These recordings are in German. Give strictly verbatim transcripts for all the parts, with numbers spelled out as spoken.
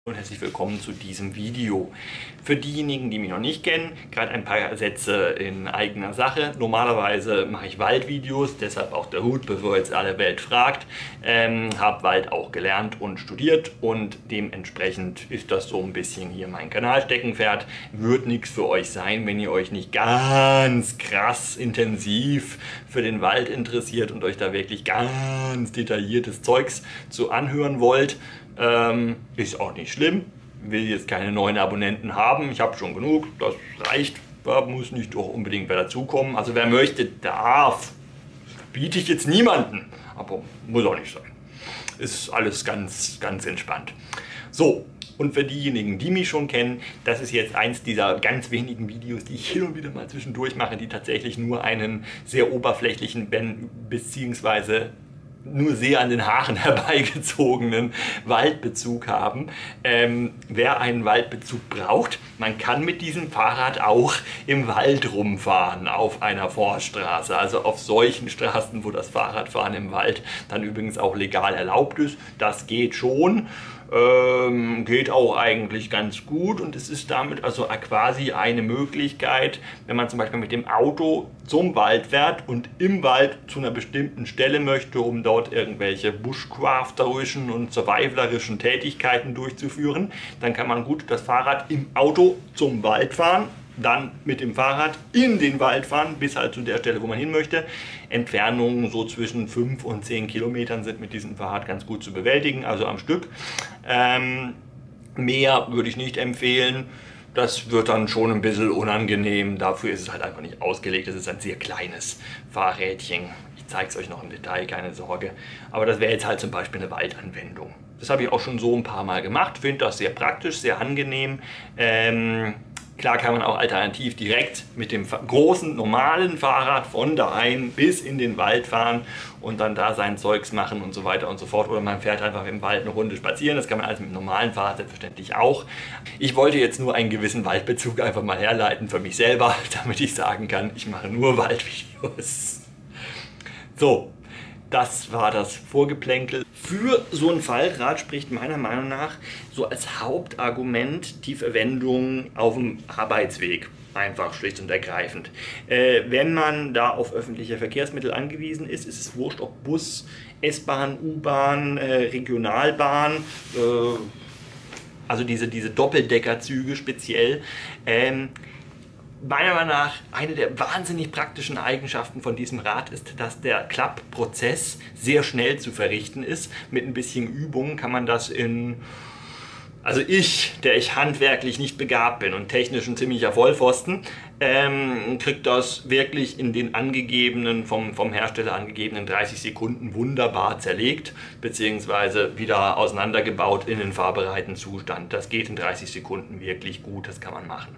Und herzlich willkommen zu diesem Video. Für diejenigen, die mich noch nicht kennen, gerade ein paar Sätze in eigener Sache. Normalerweise mache ich Waldvideos, deshalb auch der Hut, bevor jetzt alle Welt fragt. Ähm, habe Wald auch gelernt und studiert und dementsprechend ist das so ein bisschen hier mein Kanalsteckenpferd. Wird nichts für euch sein, wenn ihr euch nicht ganz krass intensiv für den Wald interessiert und euch da wirklich ganz detailliertes Zeugs zu anhören wollt. Ähm, ist auch nicht schlimm, will jetzt keine neuen Abonnenten haben, ich habe schon genug, das reicht, da muss nicht doch unbedingt wer dazukommen. Also wer möchte, darf, biete ich jetzt niemanden, aber muss auch nicht sein. Ist alles ganz, ganz entspannt. So, und für diejenigen, die mich schon kennen, das ist jetzt eins dieser ganz wenigen Videos, die ich hin und wieder mal zwischendurch mache, die tatsächlich nur einen sehr oberflächlichen beziehungsweise nur sehr an den Haaren herbeigezogenen Waldbezug haben. Ähm, wer einen Waldbezug braucht, man kann mit diesem Fahrrad auch im Wald rumfahren, auf einer Forststraße, also auf solchen Straßen, wo das Fahrradfahren im Wald dann übrigens auch legal erlaubt ist. Das geht schon. Ähm, geht auch eigentlich ganz gut und es ist damit also quasi eine Möglichkeit, wenn man zum Beispiel mit dem Auto zum Wald fährt und im Wald zu einer bestimmten Stelle möchte, um dort irgendwelche bushcrafterischen und survivalerischen Tätigkeiten durchzuführen, dann kann man gut das Fahrrad im Auto zum Wald fahren, dann mit dem Fahrrad in den Wald fahren, bis halt zu der Stelle, wo man hin möchte. Entfernungen so zwischen fünf und zehn Kilometern sind mit diesem Fahrrad ganz gut zu bewältigen, also am Stück. Ähm, mehr würde ich nicht empfehlen. Das wird dann schon ein bisschen unangenehm. Dafür ist es halt einfach nicht ausgelegt. Es ist ein sehr kleines Fahrrädchen. Ich zeige es euch noch im Detail, keine Sorge. Aber das wäre jetzt halt zum Beispiel eine Waldanwendung. Das habe ich auch schon so ein paar Mal gemacht. Finde das sehr praktisch, sehr angenehm. Ähm, Klar kann man auch alternativ direkt mit dem großen, normalen Fahrrad von daheim bis in den Wald fahren und dann da sein Zeugs machen und so weiter und so fort. Oder man fährt einfach im Wald eine Runde spazieren. Das kann man alles mit dem normalen Fahrrad selbstverständlich auch. Ich wollte jetzt nur einen gewissen Waldbezug einfach mal herleiten für mich selber, damit ich sagen kann, ich mache nur Waldvideos. So. Das war das Vorgeplänkel. Für so ein Fahrrad spricht meiner Meinung nach so als Hauptargument die Verwendung auf dem Arbeitsweg. Einfach schlicht und ergreifend. Äh, wenn man da auf öffentliche Verkehrsmittel angewiesen ist, ist es wurscht, ob Bus, S-Bahn, U-Bahn, äh, Regionalbahn, äh, also diese, diese Doppeldeckerzüge speziell. Ähm, Meiner Meinung nach eine der wahnsinnig praktischen Eigenschaften von diesem Rad ist, dass der Klappprozess sehr schnell zu verrichten ist. Mit ein bisschen Übung kann man das in... Also ich, der ich handwerklich nicht begabt bin und technisch ein ziemlicher Vollpfosten, ähm, kriegt das wirklich in den angegebenen, vom, vom Hersteller angegebenen dreißig Sekunden wunderbar zerlegt, beziehungsweise wieder auseinandergebaut in den fahrbereiten Zustand. Das geht in dreißig Sekunden wirklich gut, das kann man machen.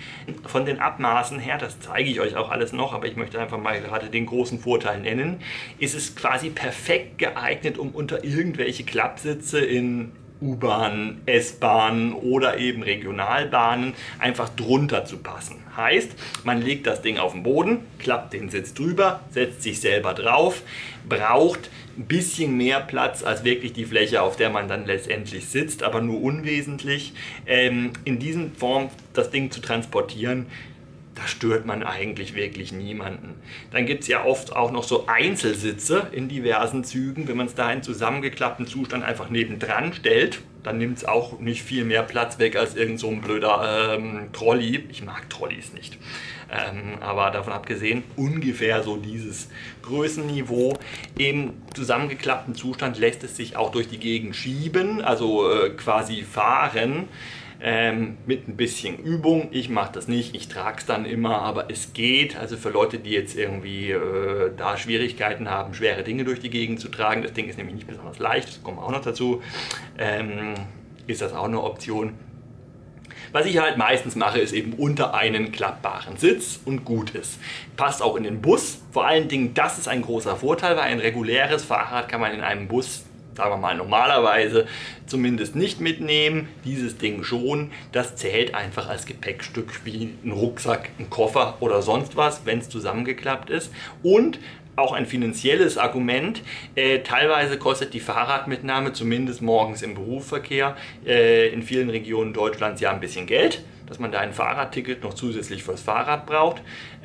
Von den Abmaßen her, das zeige ich euch auch alles noch, aber ich möchte einfach mal gerade den großen Vorteil nennen, ist es quasi perfekt geeignet, um unter irgendwelche Klappsitze in U-Bahn, S-Bahn oder eben Regionalbahnen einfach drunter zu passen. Heißt, man legt das Ding auf den Boden, klappt den Sitz drüber, setzt sich selber drauf, braucht ein bisschen mehr Platz als wirklich die Fläche, auf der man dann letztendlich sitzt, aber nur unwesentlich. Ähm, in diesen Form das Ding zu transportieren, da stört man eigentlich wirklich niemanden. Dann gibt es ja oft auch noch so Einzelsitze in diversen Zügen. Wenn man es da in zusammengeklappten Zustand einfach nebendran stellt, dann nimmt es auch nicht viel mehr Platz weg als irgend so ein blöder ähm, Trolley. Ich mag Trolleys nicht. Ähm, aber davon abgesehen, ungefähr so dieses Größenniveau. Im zusammengeklappten Zustand lässt es sich auch durch die Gegend schieben, also äh, quasi fahren. Ähm, mit ein bisschen Übung. Ich mache das nicht, ich trage es dann immer, aber es geht. Also für Leute, die jetzt irgendwie äh, da Schwierigkeiten haben, schwere Dinge durch die Gegend zu tragen, das Ding ist nämlich nicht besonders leicht, das kommt auch noch dazu, ähm, ist das auch eine Option. Was ich halt meistens mache, ist eben unter einen klappbaren Sitz und gut ist. Passt auch in den Bus. Vor allen Dingen, das ist ein großer Vorteil, weil ein reguläres Fahrrad kann man in einem Bus, sagen wir mal, normalerweise zumindest nicht mitnehmen. Dieses Ding schon. Das zählt einfach als Gepäckstück wie ein Rucksack, ein Koffer oder sonst was, wenn es zusammengeklappt ist. Und auch ein finanzielles Argument. Äh, teilweise kostet die Fahrradmitnahme, zumindest morgens im Berufsverkehr, äh, in vielen Regionen Deutschlands ja ein bisschen Geld, dass man da ein Fahrradticket noch zusätzlich fürs Fahrrad braucht.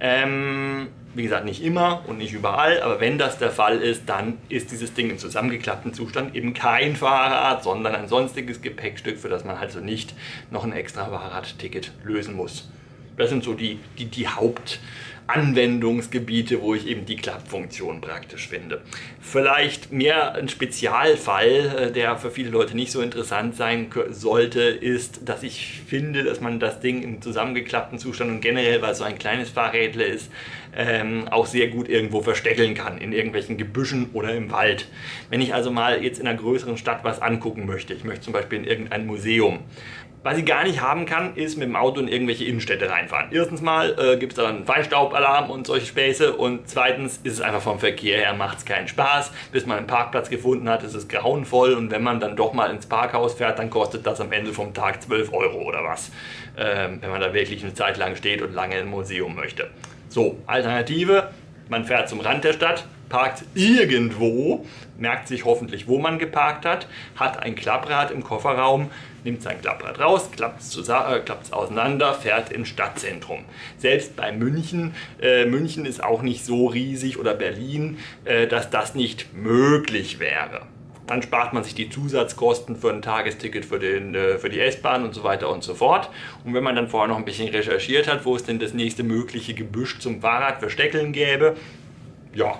Ähm, wie gesagt, nicht immer und nicht überall, aber wenn das der Fall ist, dann ist dieses Ding im zusammengeklappten Zustand eben kein Fahrrad, sondern ein sonstiges Gepäckstück, für das man also nicht noch ein extra Fahrradticket lösen muss. Das sind so die, die, die Haupt Anwendungsgebiete, wo ich eben die Klappfunktion praktisch finde. Vielleicht mehr ein Spezialfall, der für viele Leute nicht so interessant sein sollte, ist, dass ich finde, dass man das Ding im zusammengeklappten Zustand und generell, weil es so ein kleines Fahrrädle ist, ähm, auch sehr gut irgendwo versteckeln kann, in irgendwelchen Gebüschen oder im Wald. Wenn ich also mal jetzt in einer größeren Stadt was angucken möchte, ich möchte zum Beispiel in irgendein Museum, was ich gar nicht haben kann, ist mit dem Auto in irgendwelche Innenstädte reinfahren. Erstens mal äh, gibt es da einen Feinstaubalarm und solche Späße und zweitens ist es einfach vom Verkehr her, macht es keinen Spaß. Bis man einen Parkplatz gefunden hat, ist es grauenvoll und wenn man dann doch mal ins Parkhaus fährt, dann kostet das am Ende vom Tag zwölf Euro oder was, ähm, wenn man da wirklich eine Zeit lang steht und lange im Museum möchte. So, Alternative, man fährt zum Rand der Stadt, parkt irgendwo, merkt sich hoffentlich, wo man geparkt hat, hat ein Klapprad im Kofferraum, nimmt sein Klapprad raus, klappt es äh, auseinander, fährt ins Stadtzentrum. Selbst bei München, äh, München ist auch nicht so riesig, oder Berlin, äh, dass das nicht möglich wäre. Dann spart man sich die Zusatzkosten für ein Tagesticket für, den, äh, für die S-Bahn und so weiter und so fort. Und wenn man dann vorher noch ein bisschen recherchiert hat, wo es denn das nächste mögliche Gebüsch zum Fahrrad versteckeln gäbe, ja,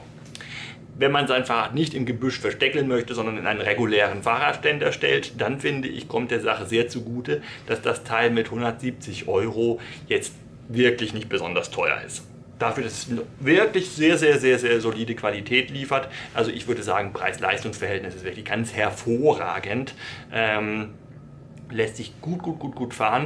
wenn man sein Fahrrad nicht im Gebüsch versteckeln möchte, sondern in einen regulären Fahrradständer stellt, dann finde ich, kommt der Sache sehr zugute, dass das Teil mit hundertsiebzig Euro jetzt wirklich nicht besonders teuer ist. Dafür, dass es wirklich sehr, sehr, sehr, sehr solide Qualität liefert. Also ich würde sagen, Preis-Leistungs-Verhältnis ist wirklich ganz hervorragend. Ähm, lässt sich gut, gut, gut, gut fahren.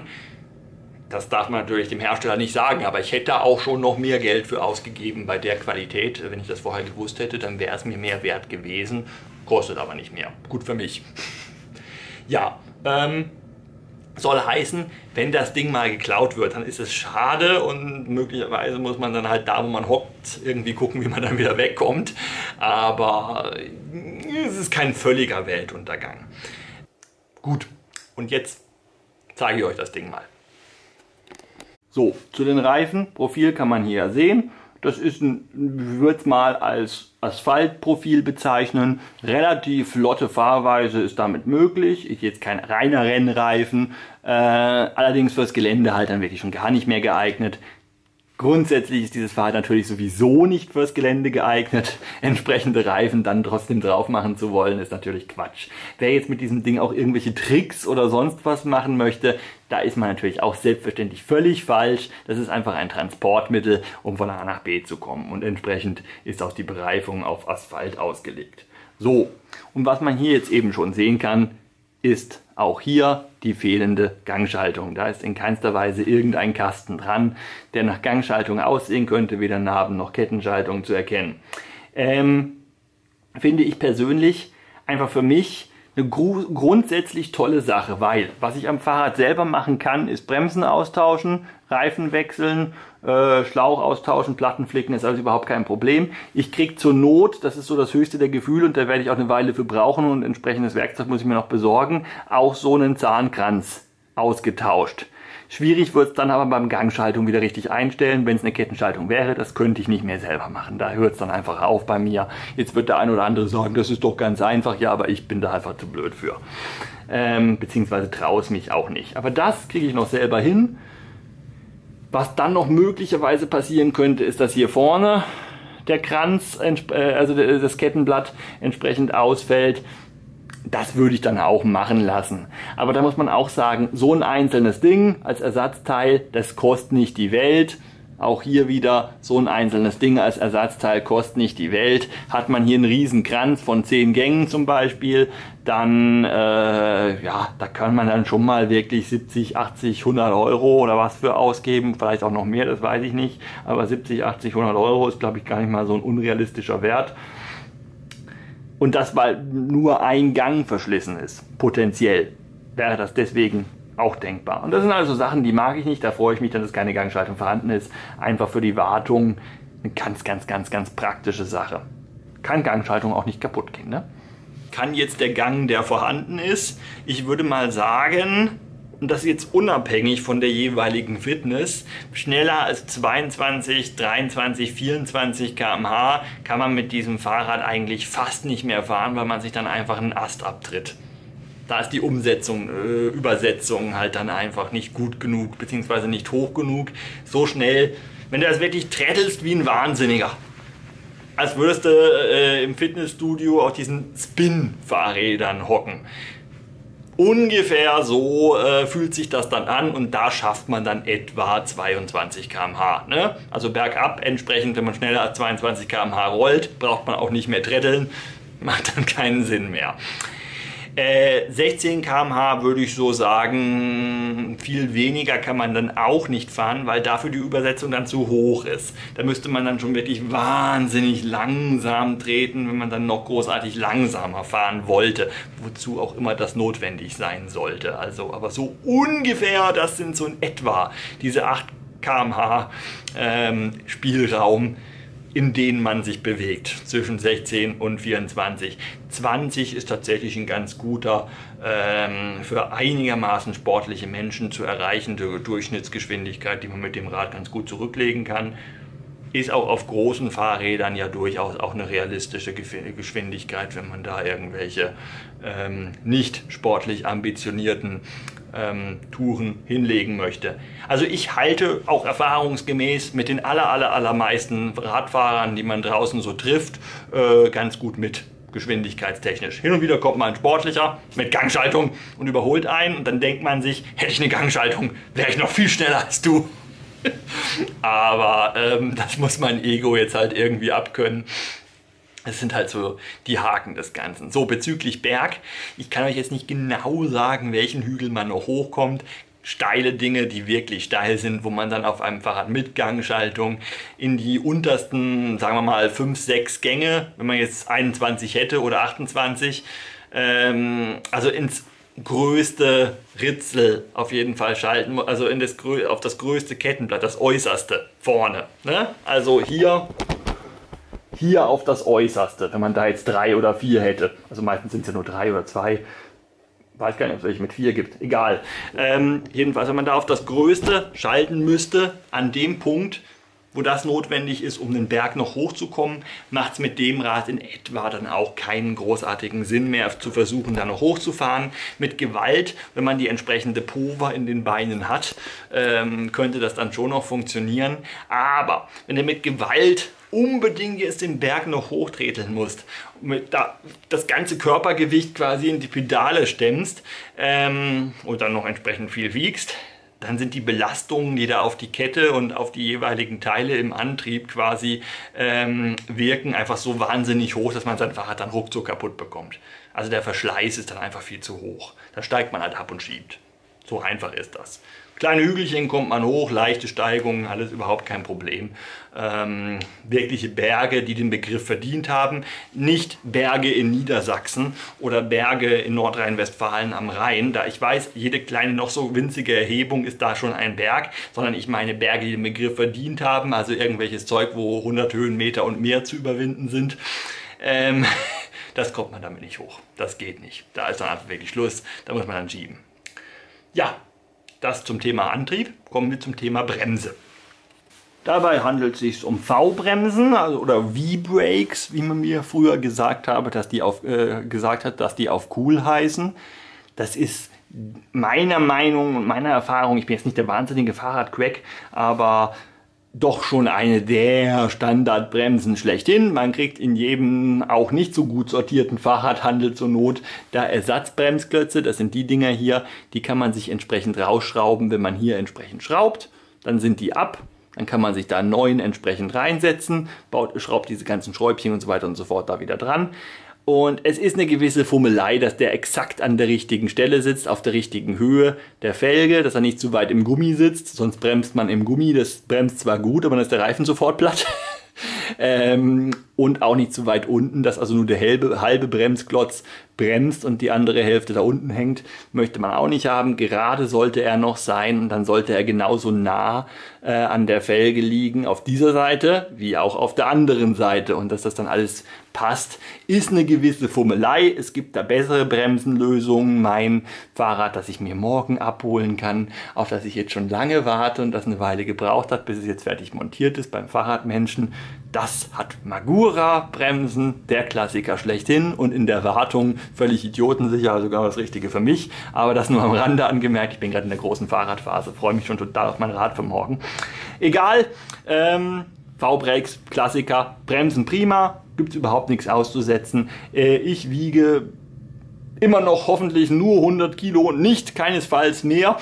Das darf man natürlich dem Hersteller nicht sagen, aber ich hätte auch schon noch mehr Geld für ausgegeben bei der Qualität. Wenn ich das vorher gewusst hätte, dann wäre es mir mehr wert gewesen. Kostet aber nicht mehr. Gut für mich. Ja, ähm, soll heißen, wenn das Ding mal geklaut wird, dann ist es schade und möglicherweise muss man dann halt da, wo man hockt, irgendwie gucken, wie man dann wieder wegkommt. Aber es ist kein völliger Weltuntergang. Gut, und jetzt zeige ich euch das Ding mal. So, zu den Reifen. Profil kann man hier sehen. Das ist ein, ich würde es mal als Asphaltprofil bezeichnen. Relativ flotte Fahrweise ist damit möglich. Ist jetzt kein reiner Rennreifen. Äh, allerdings fürs Gelände halt dann wirklich schon gar nicht mehr geeignet. Grundsätzlich ist dieses Fahrrad natürlich sowieso nicht fürs Gelände geeignet. Entsprechende Reifen dann trotzdem drauf machen zu wollen, ist natürlich Quatsch. Wer jetzt mit diesem Ding auch irgendwelche Tricks oder sonst was machen möchte, da ist man natürlich auch selbstverständlich völlig falsch. Das ist einfach ein Transportmittel, um von A nach B zu kommen. Und entsprechend ist auch die Bereifung auf Asphalt ausgelegt. So, und was man hier jetzt eben schon sehen kann, ist auch hier die fehlende Gangschaltung. Da ist in keinster Weise irgendein Kasten dran, der nach Gangschaltung aussehen könnte, weder Narben noch Kettenschaltung zu erkennen. Ähm, finde ich persönlich einfach für mich eine gru grundsätzlich tolle Sache, weil was ich am Fahrrad selber machen kann, ist Bremsen austauschen, Reifen wechseln, äh, Schlauch austauschen, Platten flicken, ist also überhaupt kein Problem. Ich kriege zur Not, das ist so das höchste der Gefühle und da werde ich auch eine Weile für brauchen und entsprechendes Werkzeug muss ich mir noch besorgen, auch so einen Zahnkranz ausgetauscht. Schwierig wird es dann aber beim Gangschaltung wieder richtig einstellen, wenn es eine Kettenschaltung wäre, das könnte ich nicht mehr selber machen. Da hört es dann einfach auf bei mir. Jetzt wird der ein oder andere sagen, das ist doch ganz einfach, ja, aber ich bin da einfach zu blöd für. Ähm, beziehungsweise traue es mich auch nicht. Aber das kriege ich noch selber hin. Was dann noch möglicherweise passieren könnte, ist, dass hier vorne der Kranz, also das Kettenblatt entsprechend ausfällt. Das würde ich dann auch machen lassen. Aber da muss man auch sagen, so ein einzelnes Ding als Ersatzteil, das kostet nicht die Welt. Auch hier wieder so ein einzelnes Ding als Ersatzteil kostet nicht die Welt. Hat man hier einen riesen Kranz von zehn Gängen zum Beispiel, dann äh, ja, da kann man dann schon mal wirklich siebzig, achtzig, hundert Euro oder was für ausgeben. Vielleicht auch noch mehr, das weiß ich nicht. Aber siebzig, achtzig, hundert Euro ist, glaube ich, gar nicht mal so ein unrealistischer Wert. Und das, weil nur ein Gang verschlissen ist, potenziell, wäre das deswegen auch denkbar. Und das sind also Sachen, die mag ich nicht, da freue ich mich, dass keine Gangschaltung vorhanden ist. Einfach für die Wartung eine ganz, ganz, ganz, ganz praktische Sache. Kann Gangschaltung auch nicht kaputt gehen, ne? Kann jetzt der Gang, der vorhanden ist, ich würde mal sagen, und das ist jetzt unabhängig von der jeweiligen Fitness, schneller als zweiundzwanzig, dreiundzwanzig, vierundzwanzig Kilometer pro Stunde kann man mit diesem Fahrrad eigentlich fast nicht mehr fahren, weil man sich dann einfach einen Ast abtritt. Da ist die Umsetzung, äh, Übersetzung halt dann einfach nicht gut genug, beziehungsweise nicht hoch genug. So schnell, wenn du das wirklich trättelst wie ein Wahnsinniger. Als würdest du äh, im Fitnessstudio auf diesen Spin-Fahrrädern hocken. Ungefähr so äh, fühlt sich das dann an und da schafft man dann etwa zweiundzwanzig Kilometer pro Stunde. Ne? Also bergab entsprechend, wenn man schneller als zweiundzwanzig Kilometer pro Stunde rollt, braucht man auch nicht mehr trätteln, macht dann keinen Sinn mehr. Äh, sechzehn Kilometer pro Stunde würde ich so sagen, viel weniger kann man dann auch nicht fahren, weil dafür die Übersetzung dann zu hoch ist. Da müsste man dann schon wirklich wahnsinnig langsam treten, wenn man dann noch großartig langsamer fahren wollte, wozu auch immer das notwendig sein sollte. Also, aber so ungefähr, das sind so in etwa diese acht Kilometer pro Stunde ähm, Spielraum, in denen man sich bewegt, zwischen sechzehn und vierundzwanzig. zwanzig ist tatsächlich ein ganz guter, ähm, für einigermaßen sportliche Menschen zu erreichende Durchschnittsgeschwindigkeit, die man mit dem Rad ganz gut zurücklegen kann. Ist auch auf großen Fahrrädern ja durchaus auch eine realistische Geschwindigkeit, wenn man da irgendwelche ähm, nicht sportlich ambitionierten ähm, Touren hinlegen möchte. Also ich halte auch erfahrungsgemäß mit den aller, aller, allermeisten Radfahrern, die man draußen so trifft, äh, ganz gut mit, geschwindigkeitstechnisch. Hin und wieder kommt mal ein Sportlicher mit Gangschaltung und überholt einen und dann denkt man sich, hätte ich eine Gangschaltung, wäre ich noch viel schneller als du. Aber ähm, das muss mein Ego jetzt halt irgendwie abkönnen. Das sind halt so die Haken des Ganzen. So, bezüglich Berg, ich kann euch jetzt nicht genau sagen, welchen Hügel man noch hochkommt. Steile Dinge, die wirklich steil sind, wo man dann auf einem Fahrrad mit Gangschaltung in die untersten, sagen wir mal, fünf, sechs Gänge, wenn man jetzt einundzwanzig hätte oder achtundzwanzig, ähm, also ins größte Ritzel auf jeden Fall schalten, also in das, auf das größte Kettenblatt, das äußerste vorne. Ne? Also hier, hier auf das äußerste, wenn man da jetzt drei oder vier hätte. Also meistens sind es ja nur drei oder zwei. Weiß gar nicht, ob es welche mit vier gibt. Egal. Ähm, jedenfalls, wenn man da auf das größte schalten müsste, an dem Punkt, wo das notwendig ist, um den Berg noch hochzukommen, macht es mit dem Rad in etwa dann auch keinen großartigen Sinn mehr zu versuchen, da noch hochzufahren. Mit Gewalt, wenn man die entsprechende Power in den Beinen hat, ähm, könnte das dann schon noch funktionieren. Aber wenn du mit Gewalt unbedingt jetzt den Berg noch hochtreteln musst, mit da das ganze Körpergewicht quasi in die Pedale stemmst ähm, und dann noch entsprechend viel wiegst, dann sind die Belastungen, die da auf die Kette und auf die jeweiligen Teile im Antrieb quasi ähm, wirken, einfach so wahnsinnig hoch, dass man sein Fahrrad dann ruckzuck kaputt bekommt. Also der Verschleiß ist dann einfach viel zu hoch. Da steigt man halt ab und schiebt. So einfach ist das. Kleine Hügelchen kommt man hoch, leichte Steigungen, alles überhaupt kein Problem. Ähm, wirkliche Berge, die den Begriff verdient haben. Nicht Berge in Niedersachsen oder Berge in Nordrhein-Westfalen am Rhein. Da ich weiß, jede kleine noch so winzige Erhebung ist da schon ein Berg, sondern ich meine Berge, die den Begriff verdient haben. Also irgendwelches Zeug, wo hundert Höhenmeter und mehr zu überwinden sind. Ähm, das kommt man damit nicht hoch. Das geht nicht. Da ist dann einfach wirklich Schluss. Da muss man dann schieben. Ja. Das zum Thema Antrieb. Kommen wir zum Thema Bremse. Dabei handelt es sich um V-Bremsen, also oder V-Brakes, wie man mir früher gesagt habe, dass die auf, äh, gesagt hat, dass die auf cool heißen. Das ist meiner Meinung und meiner Erfahrung, ich bin jetzt nicht der wahnsinnige Fahrradcrack, aber doch schon eine der Standardbremsen schlechthin. Man kriegt in jedem auch nicht so gut sortierten Fahrradhandel zur Not da Ersatzbremsklötze. Das sind die Dinger hier, die kann man sich entsprechend rausschrauben, wenn man hier entsprechend schraubt. Dann sind die ab. Dann kann man sich da einen neuen entsprechend reinsetzen, baut, schraubt diese ganzen Schräubchen und so weiter und so fort da wieder dran. Und es ist eine gewisse Fummelei, dass der exakt an der richtigen Stelle sitzt, auf der richtigen Höhe der Felge, dass er nicht zu weit im Gummi sitzt, sonst bremst man im Gummi, das bremst zwar gut, aber dann ist der Reifen sofort platt. ähm, und auch nicht zu weit unten, dass also nur der halbe, halbe Bremsklotz bremst und die andere Hälfte da unten hängt, möchte man auch nicht haben. Gerade sollte er noch sein und dann sollte er genauso nah äh, an der Felge liegen auf dieser Seite wie auch auf der anderen Seite, und dass das dann alles passt, ist eine gewisse Fummelei. Es gibt da bessere Bremsenlösungen. Mein Fahrrad, das ich mir morgen abholen kann, auf das ich jetzt schon lange warte und das eine Weile gebraucht hat, bis es jetzt fertig montiert ist beim Fahrradmenschen, das hat Magura Bremsen, der Klassiker schlechthin, und in der Wartung völlig idiotensicher, sogar das Richtige für mich. Aber das nur am Rande angemerkt. Ich bin gerade in der großen Fahrradphase, freue mich schon total auf mein Rad für morgen. Egal, ähm, V-Brakes, Klassiker, Bremsen prima, gibt es überhaupt nichts auszusetzen. Äh, ich wiege immer noch hoffentlich nur hundert Kilo, nicht keinesfalls mehr.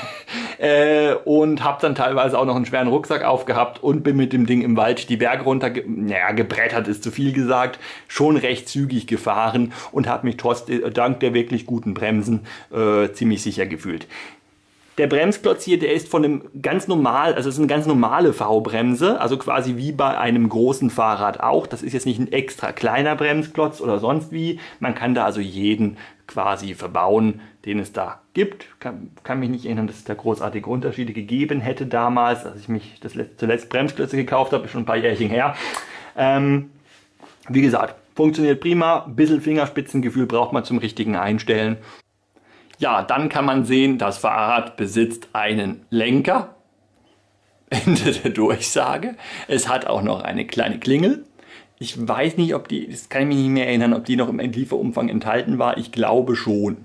Äh, und habe dann teilweise auch noch einen schweren Rucksack aufgehabt und bin mit dem Ding im Wald die Berge runter, ge naja, gebrettert ist zu viel gesagt, schon recht zügig gefahren und habe mich trotz dank der wirklich guten Bremsen äh, ziemlich sicher gefühlt. Der Bremsklotz hier, der ist von einem ganz normal, also es ist eine ganz normale V-Bremse, also quasi wie bei einem großen Fahrrad auch. Das ist jetzt nicht ein extra kleiner Bremsklotz oder sonst wie. Man kann da also jeden quasi verbauen, den es da gibt. Kann, kann mich nicht erinnern, dass es da großartige Unterschiede gegeben hätte damals, als ich mich das letzte, zuletzt Bremsklötze gekauft habe, ist schon ein paar Jährchen her. Ähm, wie gesagt, funktioniert prima, ein bisschen Fingerspitzengefühl braucht man zum richtigen Einstellen. Ja, dann kann man sehen, das Fahrrad besitzt einen Lenker, Ende der Durchsage. Es hat auch noch eine kleine Klingel. Ich weiß nicht, ob die, das kann ich mich nicht mehr erinnern, ob die noch im Lieferumfang enthalten war. Ich glaube schon.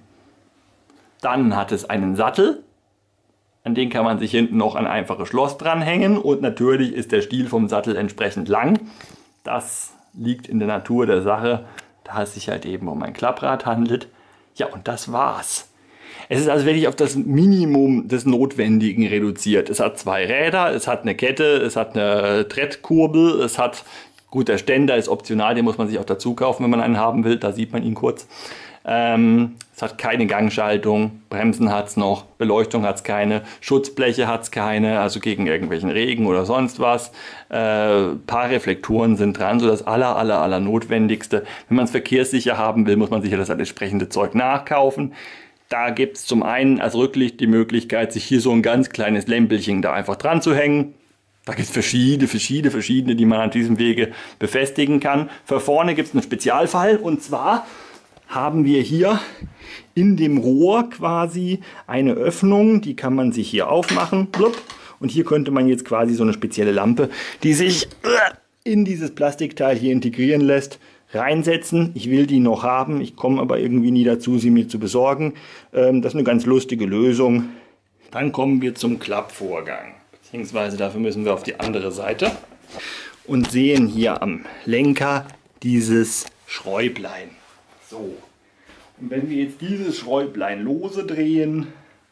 Dann hat es einen Sattel, an den kann man sich hinten noch ein einfaches Schloss dranhängen, und natürlich ist der Stiel vom Sattel entsprechend lang. Das liegt in der Natur der Sache, da es sich halt eben um ein Klapprad handelt. Ja, und das war's. Es ist also wirklich auf das Minimum des Notwendigen reduziert. Es hat zwei Räder, es hat eine Kette, es hat eine Trettkurbel, es hat, gut, der Ständer ist optional, den muss man sich auch dazu kaufen, wenn man einen haben will, da sieht man ihn kurz. Ähm, es hat keine Gangschaltung, Bremsen hat es noch, Beleuchtung hat es keine, Schutzbleche hat es keine, also gegen irgendwelchen Regen oder sonst was. Äh, paar Reflektoren sind dran, so das aller, aller, aller Notwendigste. Wenn man es verkehrssicher haben will, muss man sich ja das entsprechende Zeug nachkaufen. Da gibt es zum einen als Rücklicht die Möglichkeit, sich hier so ein ganz kleines Lämpelchen da einfach dran zu hängen. Da gibt es verschiedene, verschiedene, verschiedene, die man an diesem Wege befestigen kann. Für vorne gibt es einen Spezialfall, und zwar haben wir hier in dem Rohr quasi eine Öffnung, die kann man sich hier aufmachen. Blub. Und hier könnte man jetzt quasi so eine spezielle Lampe, die sich in dieses Plastikteil hier integrieren lässt, reinsetzen. Ich will die noch haben, ich komme aber irgendwie nie dazu, sie mir zu besorgen. Ähm, das ist eine ganz lustige Lösung. Dann kommen wir zum Klappvorgang, beziehungsweise dafür müssen wir auf die andere Seite und sehen hier am Lenker dieses Schräublein. So, und wenn wir jetzt dieses Schräublein lose drehen,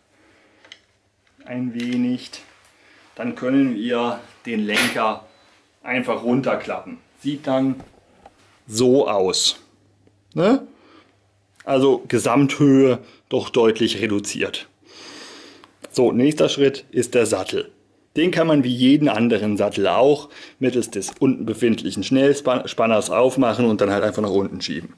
ein wenig, dann können wir den Lenker einfach runterklappen. Sieht dann so aus. Ne? Also Gesamthöhe doch deutlich reduziert. So, nächster Schritt ist der Sattel. Den kann man wie jeden anderen Sattel auch mittels des unten befindlichen Schnellspanners aufmachen und dann halt einfach nach unten schieben.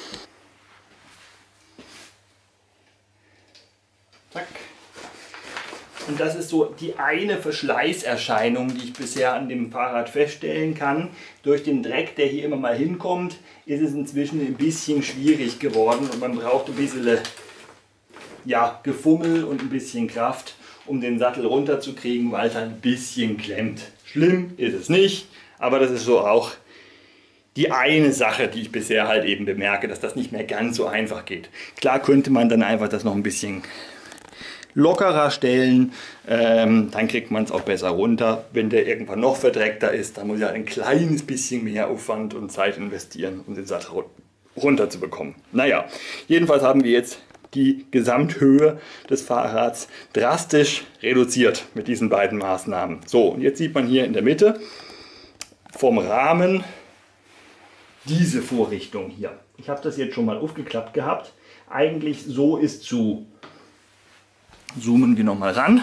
Zack. Und das ist so die eine Verschleißerscheinung, die ich bisher an dem Fahrrad feststellen kann. Durch den Dreck, der hier immer mal hinkommt, ist es inzwischen ein bisschen schwierig geworden und man braucht ein bisschen ja, Gefummel und ein bisschen Kraft, um den Sattel runterzukriegen, weil es halt ein bisschen klemmt. Schlimm ist es nicht, aber das ist so auch die eine Sache, die ich bisher halt eben bemerke, dass das nicht mehr ganz so einfach geht. Klar könnte man dann einfach das noch ein bisschen lockerer stellen, ähm, dann kriegt man es auch besser runter. Wenn der irgendwann noch verdreckter ist, dann muss ich halt ein kleines bisschen mehr Aufwand und Zeit investieren, um den Sattel runter zu bekommen. Naja, jedenfalls haben wir jetzt die Gesamthöhe des Fahrrads drastisch reduziert mit diesen beiden Maßnahmen. So, und jetzt sieht man hier in der Mitte vom Rahmen diese Vorrichtung hier. Ich habe das jetzt schon mal aufgeklappt gehabt. Eigentlich so ist zu. Zoomen wir nochmal ran.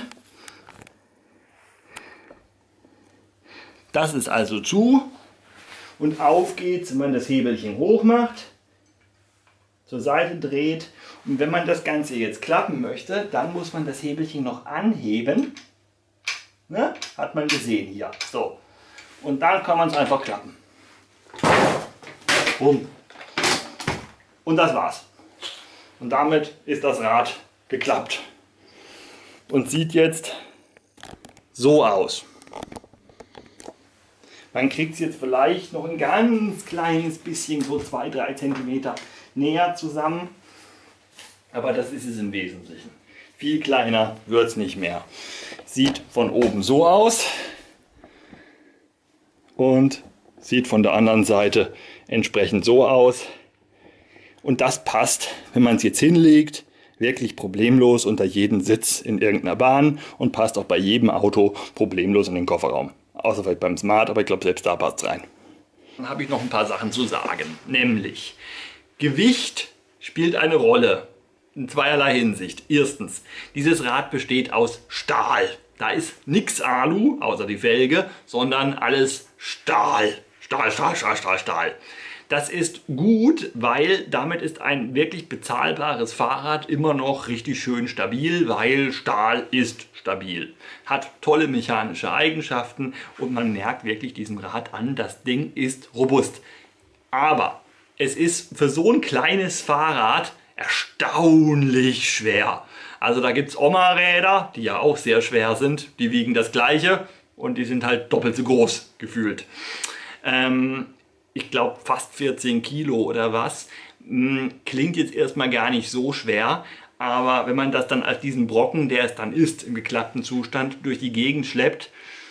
Das ist also zu und auf geht's, wenn man das Hebelchen hoch macht. zur Seite dreht. Und wenn man das Ganze jetzt klappen möchte, dann muss man das Hebelchen noch anheben. Ne? Hat man gesehen hier. So. Und dann kann man es einfach klappen. Bumm. Und das war's. Und damit ist das Rad geklappt. Und sieht jetzt so aus. Man kriegt es jetzt vielleicht noch ein ganz kleines bisschen, so zwei bis drei Zentimeter näher zusammen. Aber das ist es im Wesentlichen. Viel kleiner wird es nicht mehr. Sieht von oben so aus und sieht von der anderen Seite entsprechend so aus. Und das passt, wenn man es jetzt hinlegt, wirklich problemlos unter jeden Sitz in irgendeiner Bahn und passt auch bei jedem Auto problemlos in den Kofferraum. Außer vielleicht beim Smart, aber ich glaube, selbst da passt es rein. Dann habe ich noch ein paar Sachen zu sagen. Nämlich, Gewicht spielt eine Rolle in zweierlei Hinsicht. Erstens, dieses Rad besteht aus Stahl. Da ist nichts Alu, außer die Felge, sondern alles Stahl. Stahl, Stahl, Stahl, Stahl, Stahl. Das ist gut, weil damit ist ein wirklich bezahlbares Fahrrad immer noch richtig schön stabil, weil Stahl ist stabil. Hat tolle mechanische Eigenschaften und man merkt wirklich diesem Rad an, das Ding ist robust. Aber es ist für so ein kleines Fahrrad erstaunlich schwer. Also da gibt es Oma-Räder, die ja auch sehr schwer sind, die wiegen das gleiche und die sind halt doppelt so groß gefühlt. Ähm, ich glaube fast vierzehn Kilo oder was, klingt jetzt erstmal gar nicht so schwer, aber wenn man das dann als diesen Brocken, der es dann ist, im geklappten Zustand durch die Gegend schleppt,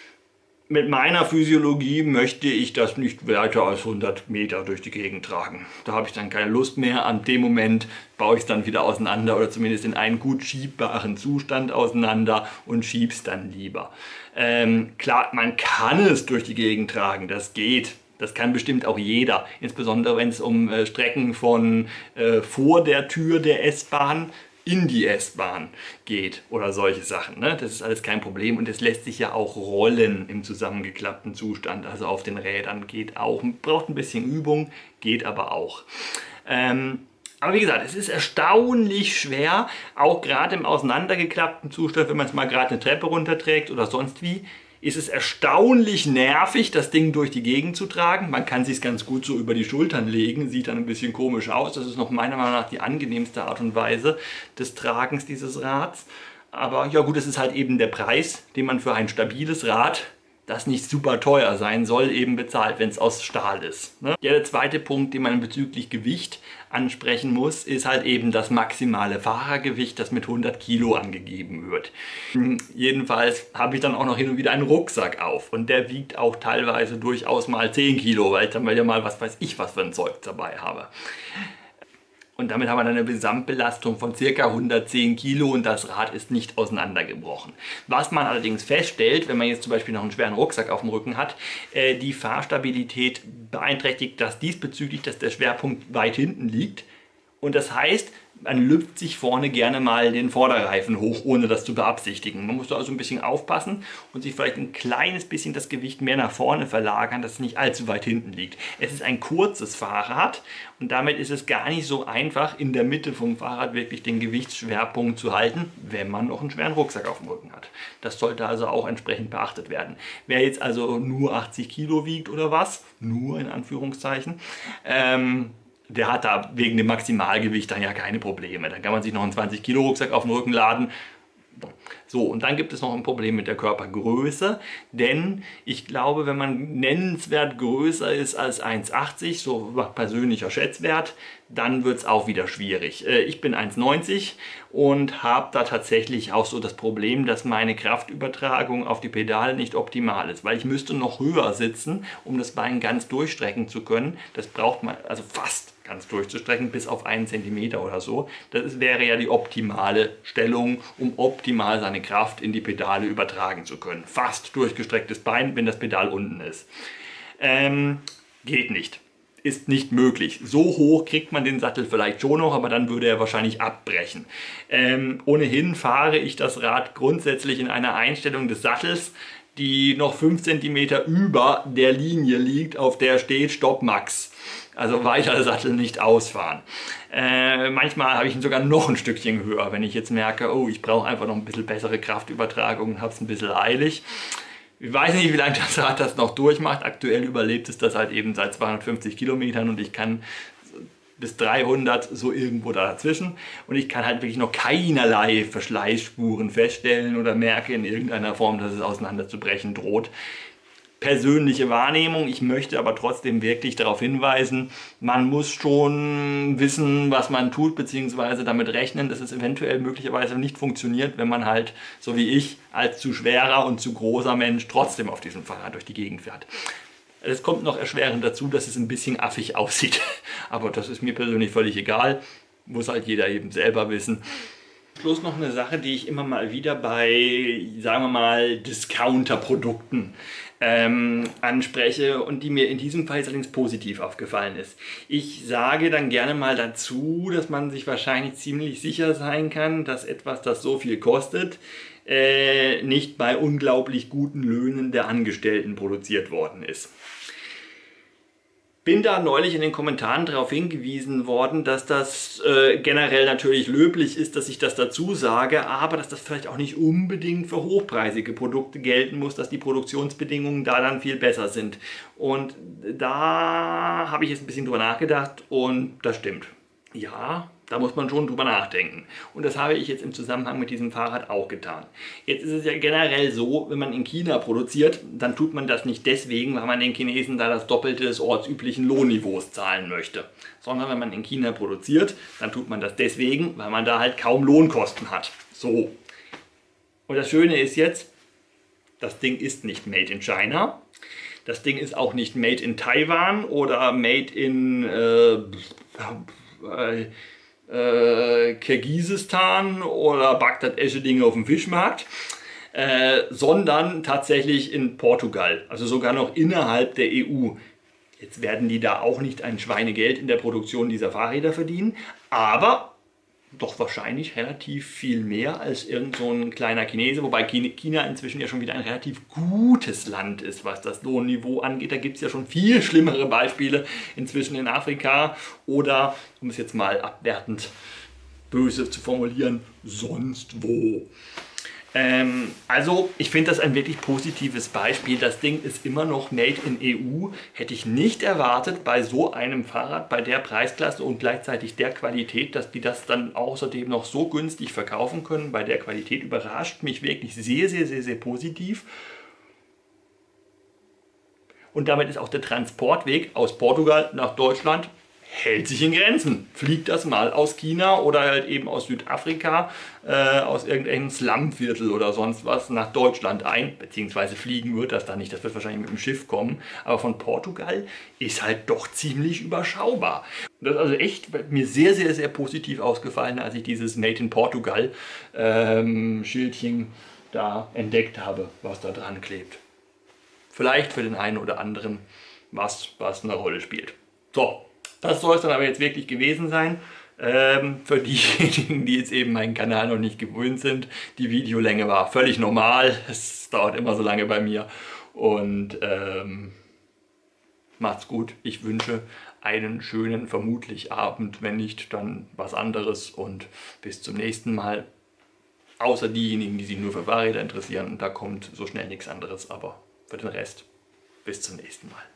mit meiner Physiologie möchte ich das nicht weiter als hundert Meter durch die Gegend tragen. Da habe ich dann keine Lust mehr. An dem Moment baue ich es dann wieder auseinander oder zumindest in einen gut schiebbaren Zustand auseinander und schiebe es dann lieber. Ähm, klar, man kann es durch die Gegend tragen, das geht. Das kann bestimmt auch jeder, insbesondere wenn es um äh, Strecken von äh, vor der Tür der S-Bahn in die S-Bahn geht oder solche Sachen. Ne? Das ist alles kein Problem und es lässt sich ja auch rollen im zusammengeklappten Zustand, also auf den Rädern geht auch. Braucht ein bisschen Übung, geht aber auch. Ähm, aber wie gesagt, es ist erstaunlich schwer, auch gerade im auseinandergeklappten Zustand, wenn man es mal gerade eine Treppe runterträgt oder sonst wie, ist es erstaunlich nervig, das Ding durch die Gegend zu tragen. Man kann es sich ganz gut so über die Schultern legen, sieht dann ein bisschen komisch aus. Das ist noch meiner Meinung nach die angenehmste Art und Weise des Tragens dieses Rads. Aber ja gut, es ist halt eben der Preis, den man für ein stabiles Rad, das nicht super teuer sein soll, eben bezahlt, wenn es aus Stahl ist. Ne? Ja, der zweite Punkt, den man bezüglich Gewicht ansprechen muss, ist halt eben das maximale Fahrergewicht, das mit hundert Kilo angegeben wird. Jedenfalls habe ich dann auch noch hin und wieder einen Rucksack auf und der wiegt auch teilweise durchaus mal zehn Kilo, weil ich dann mal ja mal was weiß ich was für ein Zeug dabei habe. Und damit haben wir dann eine Gesamtbelastung von ca. hundertzehn Kilo und das Rad ist nicht auseinandergebrochen. Was man allerdings feststellt, wenn man jetzt zum Beispiel noch einen schweren Rucksack auf dem Rücken hat, äh, die Fahrstabilität beeinträchtigt das diesbezüglich, dass der Schwerpunkt weit hinten liegt. Und das heißt, man lüpft sich vorne gerne mal den Vorderreifen hoch, ohne das zu beabsichtigen. Man muss da also ein bisschen aufpassen und sich vielleicht ein kleines bisschen das Gewicht mehr nach vorne verlagern, dass es nicht allzu weit hinten liegt. Es ist ein kurzes Fahrrad und damit ist es gar nicht so einfach, in der Mitte vom Fahrrad wirklich den Gewichtsschwerpunkt zu halten, wenn man noch einen schweren Rucksack auf dem Rücken hat. Das sollte also auch entsprechend beachtet werden. Wer jetzt also nur achtzig Kilo wiegt oder was, nur in Anführungszeichen, ähm, der hat da wegen dem Maximalgewicht dann ja keine Probleme. Dann kann man sich noch einen zwanzig Kilo Rucksack auf den Rücken laden. So, und dann gibt es noch ein Problem mit der Körpergröße, denn ich glaube, wenn man nennenswert größer ist als eins achtzig, so persönlicher Schätzwert, dann wird es auch wieder schwierig. Ich bin eins neunzig und habe da tatsächlich auch so das Problem, dass meine Kraftübertragung auf die Pedale nicht optimal ist, weil ich müsste noch höher sitzen, um das Bein ganz durchstrecken zu können. Das braucht man also fast ganz durchzustrecken, bis auf einen Zentimeter oder so. Das wäre ja die optimale Stellung, um optimal seine Kraft in die Pedale übertragen zu können. Fast durchgestrecktes Bein, wenn das Pedal unten ist. Ähm, geht nicht. Ist nicht möglich. So hoch kriegt man den Sattel vielleicht schon noch, aber dann würde er wahrscheinlich abbrechen. Ähm, ohnehin fahre ich das Rad grundsätzlich in einer Einstellung des Sattels, die noch fünf Zentimeter über der Linie liegt, auf der steht Stopp Max. Also weiter Sattel nicht ausfahren. Äh, manchmal habe ich ihn sogar noch ein Stückchen höher, wenn ich jetzt merke, oh, ich brauche einfach noch ein bisschen bessere Kraftübertragung und habe es ein bisschen eilig. Ich weiß nicht, wie lange das Rad das noch durchmacht. Aktuell überlebt es das halt eben seit zweihundertfünfzig Kilometern und ich kann bis dreihundert so irgendwo dazwischen. Und ich kann halt wirklich noch keinerlei Verschleißspuren feststellen oder merke in irgendeiner Form, dass es auseinanderzubrechen droht. Persönliche Wahrnehmung, ich möchte aber trotzdem wirklich darauf hinweisen, man muss schon wissen, was man tut, beziehungsweise damit rechnen, dass es eventuell möglicherweise nicht funktioniert, wenn man halt, so wie ich, als zu schwerer und zu großer Mensch trotzdem auf diesem Fahrrad durch die Gegend fährt. Es kommt noch erschwerend dazu, dass es ein bisschen affig aussieht, aber das ist mir persönlich völlig egal, muss halt jeder eben selber wissen. Bloß noch eine Sache, die ich immer mal wieder bei, sagen wir mal, Discounter-Produkten ähm, anspreche und die mir in diesem Fall allerdings positiv aufgefallen ist. Ich sage dann gerne mal dazu, dass man sich wahrscheinlich ziemlich sicher sein kann, dass etwas, das so viel kostet, äh, nicht bei unglaublich guten Löhnen der Angestellten produziert worden ist. Bin da neulich in den Kommentaren darauf hingewiesen worden, dass das äh, generell natürlich löblich ist, dass ich das dazu sage, aber dass das vielleicht auch nicht unbedingt für hochpreisige Produkte gelten muss, dass die Produktionsbedingungen da dann viel besser sind. Und da habe ich jetzt ein bisschen drüber nachgedacht und das stimmt. Ja, da muss man schon drüber nachdenken. Und das habe ich jetzt im Zusammenhang mit diesem Fahrrad auch getan. Jetzt ist es ja generell so, wenn man in China produziert, dann tut man das nicht deswegen, weil man den Chinesen da das Doppelte des ortsüblichen Lohnniveaus zahlen möchte. Sondern wenn man in China produziert, dann tut man das deswegen, weil man da halt kaum Lohnkosten hat. So. Und das Schöne ist jetzt, das Ding ist nicht made in China. Das Ding ist auch nicht made in Taiwan oder made in äh, äh, äh, Kirgisistan oder Bagdad Eschedinge auf dem Fischmarkt, äh, sondern tatsächlich in Portugal, also sogar noch innerhalb der E U. Jetzt werden die da auch nicht ein Schweinegeld in der Produktion dieser Fahrräder verdienen, aber doch wahrscheinlich relativ viel mehr als irgend so ein kleiner Chinese, wobei China inzwischen ja schon wieder ein relativ gutes Land ist, was das Lohnniveau angeht. Da gibt es ja schon viel schlimmere Beispiele inzwischen in Afrika oder, um es jetzt mal abwertend böse zu formulieren, sonst wo. Ähm, also ich finde das ein wirklich positives Beispiel. Das Ding ist immer noch made in E U. Hätte ich nicht erwartet bei so einem Fahrrad, bei der Preisklasse und gleichzeitig der Qualität, dass die das dann außerdem noch so günstig verkaufen können. Bei der Qualität überrascht mich wirklich sehr, sehr, sehr, sehr positiv. Und damit ist auch der Transportweg aus Portugal nach Deutschland hält sich in Grenzen. Fliegt das mal aus China oder halt eben aus Südafrika, äh, aus irgendeinem Slumviertel oder sonst was nach Deutschland ein, beziehungsweise fliegen wird das dann nicht, das wird wahrscheinlich mit dem Schiff kommen, aber von Portugal ist halt doch ziemlich überschaubar. Und das ist also echt mir sehr, sehr, sehr positiv ausgefallen, als ich dieses Made in Portugal ähm, Schildchen da entdeckt habe, was da dran klebt. Vielleicht für den einen oder anderen was, was eine Rolle spielt. So. Das soll es dann aber jetzt wirklich gewesen sein. Ähm, für diejenigen, die jetzt eben meinen Kanal noch nicht gewöhnt sind. Die Videolänge war völlig normal. Es dauert immer so lange bei mir. Und ähm, macht's gut. Ich wünsche einen schönen, vermutlich Abend, wenn nicht, dann was anderes. Und bis zum nächsten Mal. Außer diejenigen, die sich nur für Fahrräder interessieren. Und da kommt so schnell nichts anderes. Aber für den Rest, bis zum nächsten Mal.